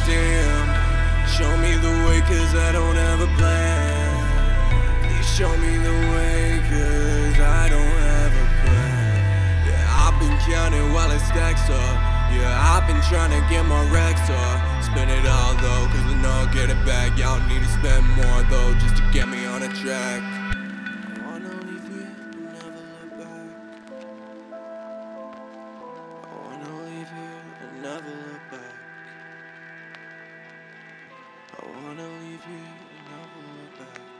damn, show me the way, cause I don't have a plan. Please show me the way, cause I don't have a plan. Yeah, I've been counting while it stacks up. Yeah, I've been trying to get my racks up. Spend it all though, cause I know I'll get it back. Y'all need to spend more though, just to get me on a track. I wanna leave here and never look back. I wanna leave here and never look back. I wanna leave here and never look back.